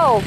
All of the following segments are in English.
go.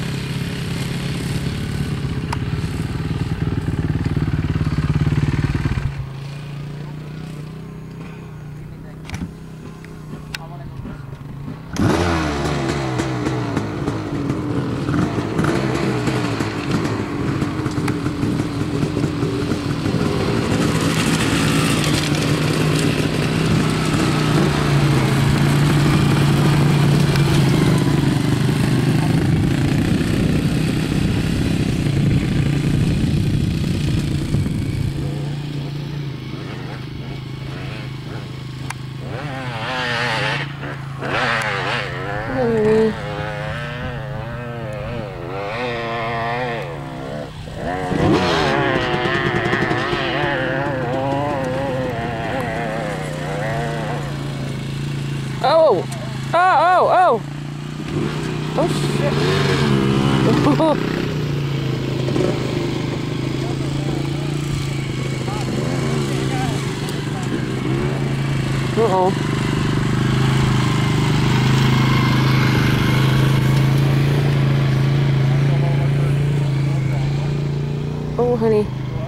Oh! Oh, oh, oh! Oh, shit. Uh-oh. Oh, honey.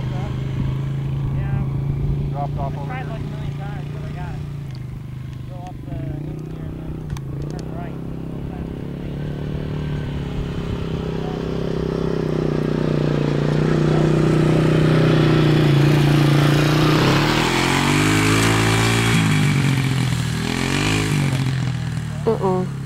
Dropped off over Tried like a million times, but I got it. Go up the hill here and then turn right. Uh-oh.